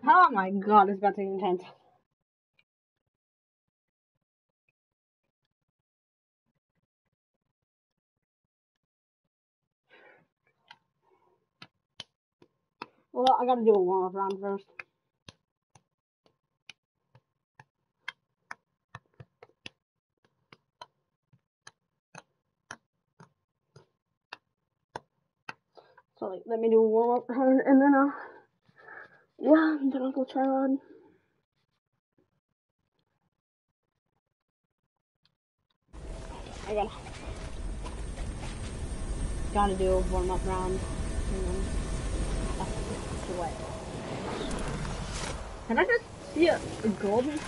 Oh my god, it's about to get intense. Well, I gotta do a warm-up round first. So, like, let me do a warm-up round, and then, yeah, then I'll go try on. I gotta do a warm-up round, and then sweat. Can I just see a golden?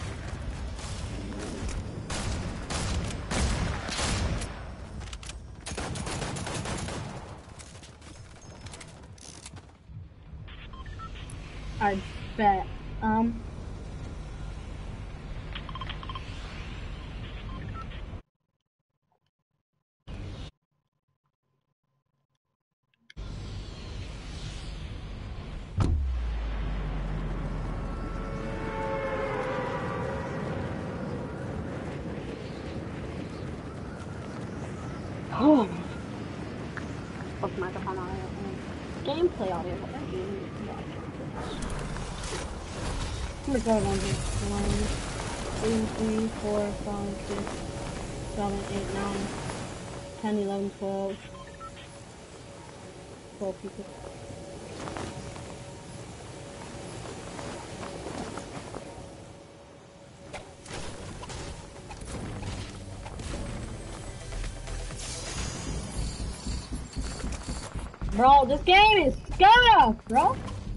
I bet. Oh, what's the microphone audio? Gameplay audio. I'm gonna go 1, 2, 3, 4, 5, 6, 7, 8, 9, 10, 11, 12. 12 people. Bro, this game is scuff, bro.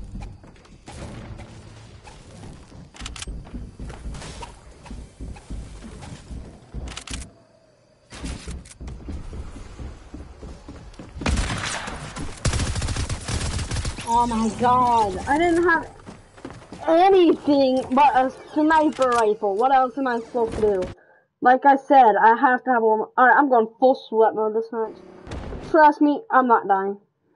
Oh my god, I didn't have anything but a sniper rifle. What else am I supposed to do? Like I said, I have to have one. Alright, I'm going full sweat mode this match. Trust me, I'm not dying.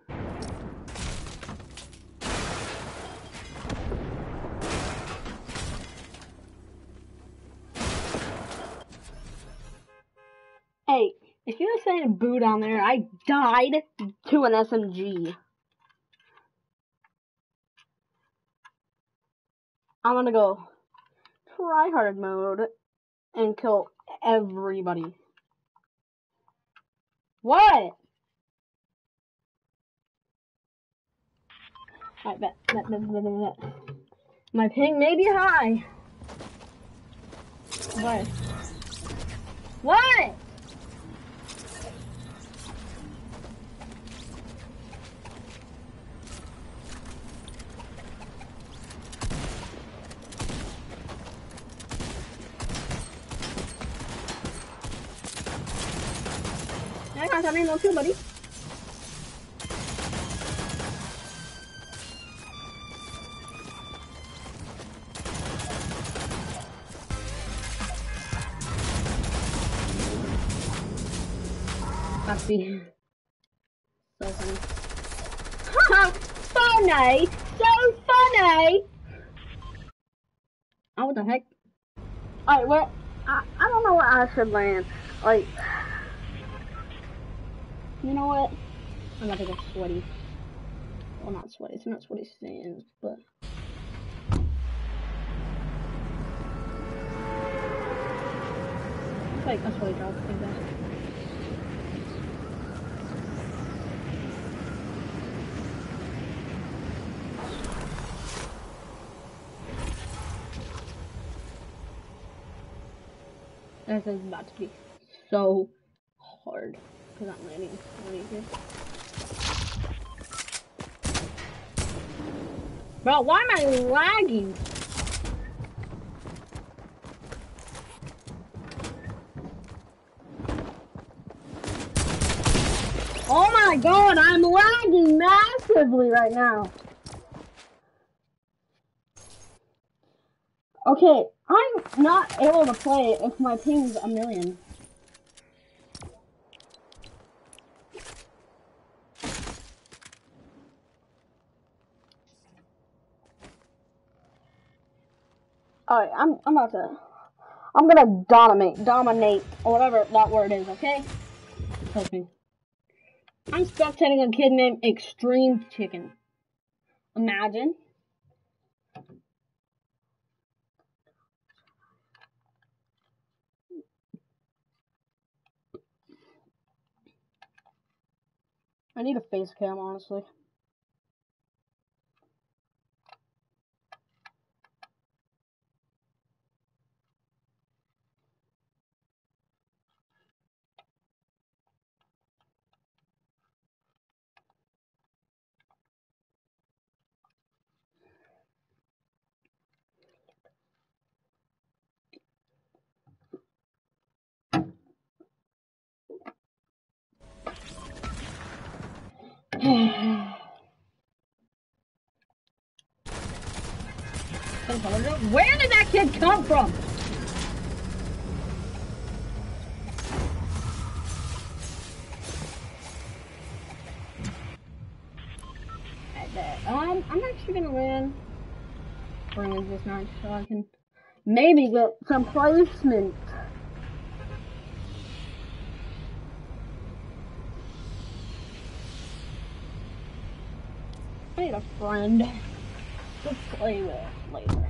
Hey, if you were saying boo down there, I died to an SMG. I'm gonna go tryhard mode and kill everybody. What? Alright, bet. My ping may be high. What? What? I got something on too, buddy. Happy. So funny. Haha! Funny! So funny! Oh, what the heck? Alright, well, I don't know where I should land. Like, you know what? I'm about to go sweaty. Well, not sweaty. It's not sweaty sands, but. It's like a sweaty drop, like that. This is about to be so hard because I'm landing really good. Bro, why am I lagging? Oh my god, I'm lagging massively right now. Okay, I'm not able to play if my ping's a million. Alright, I'm gonna dominate, or whatever that word is, okay? Trust me. I'm spectating a kid named Extreme Chicken. Imagine. I need a face cam, honestly. Where did that kid come from? I'm actually gonna win Bring this match so I can maybe get some placement. I need a friend to play with later.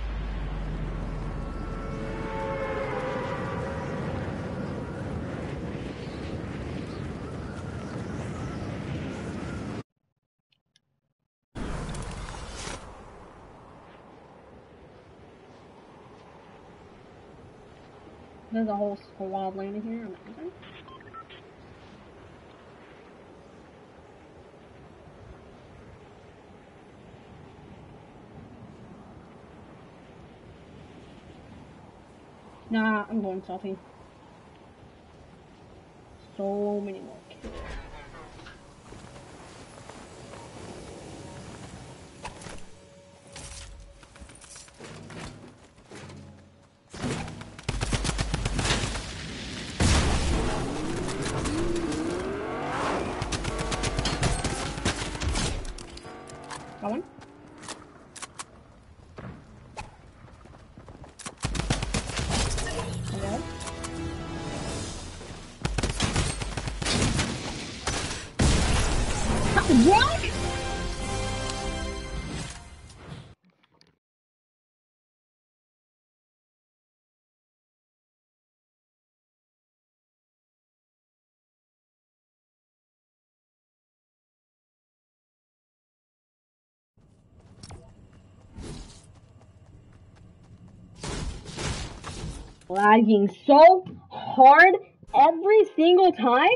There's a whole squad landing here. Amazing. Nah, I'm going selfie. So many more kills. Going. Hello? What? Lagging so hard every single time?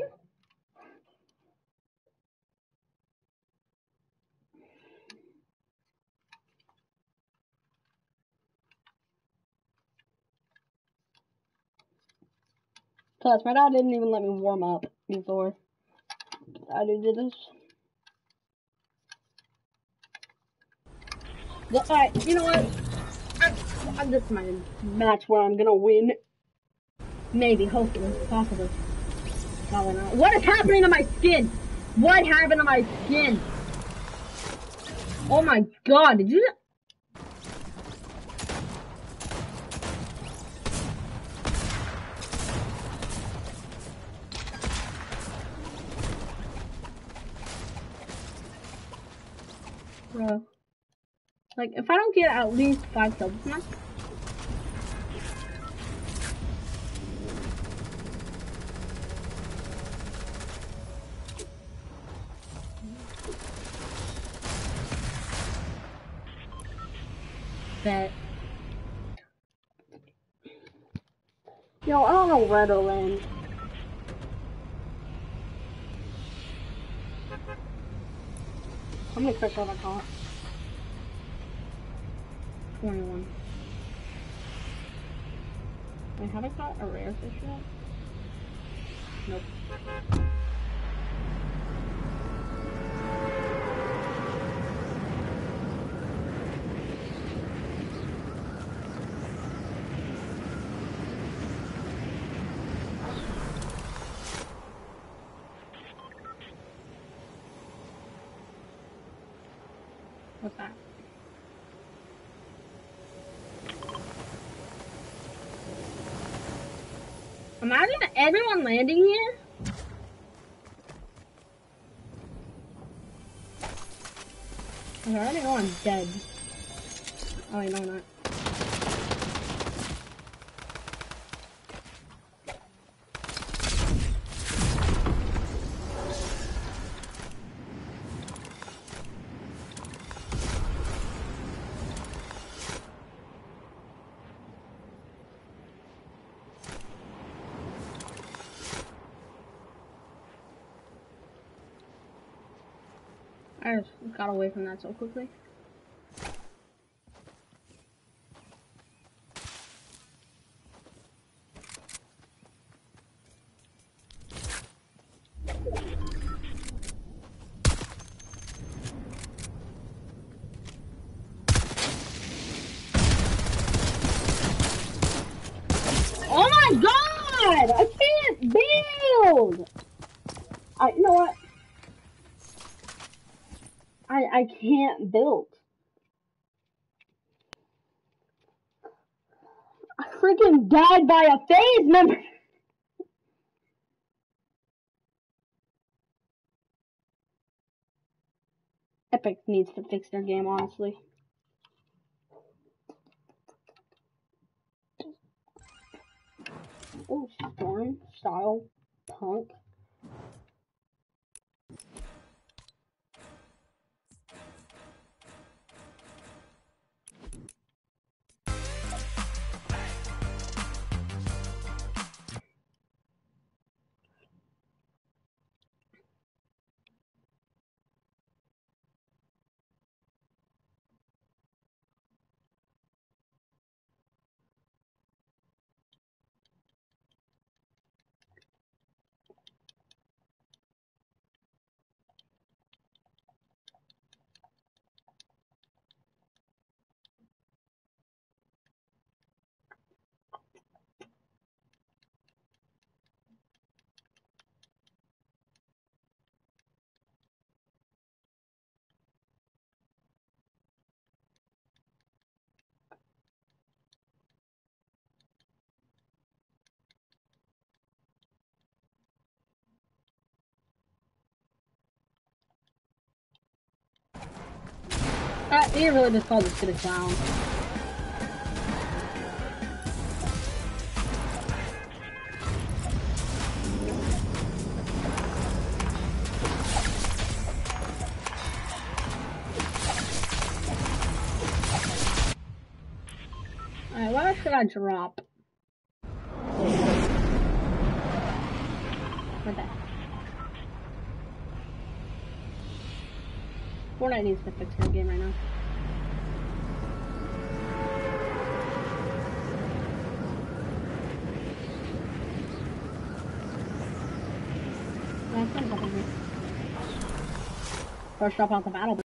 Plus, my dad didn't even let me warm up before I did this. Alright, you know what? This is my match where I'm gonna win. Maybe, hopefully, possibly. Probably not. What is happening to my skin? What happened to my skin? Oh my god, did you... Bro. Like, if I don't get at least 5 kills this match... That... Yo, I don't know where to land. How many clicks have I caught? 21. Wait, have I caught a rare fish yet? Nope. What's that? Imagine everyone landing here. I already know I'm dead. Oh wait, no, I'm not. I just got away from that so quickly. Oh my god! I can't build! You know what? I can't build. I freaking died by a phase member! Epic needs to fix their game, honestly. Oh, Storm style punk. You really just called this shit a clown. Alright, what else should I drop? What the heck? Fortnite needs to fix their game right now. First drop out the battle.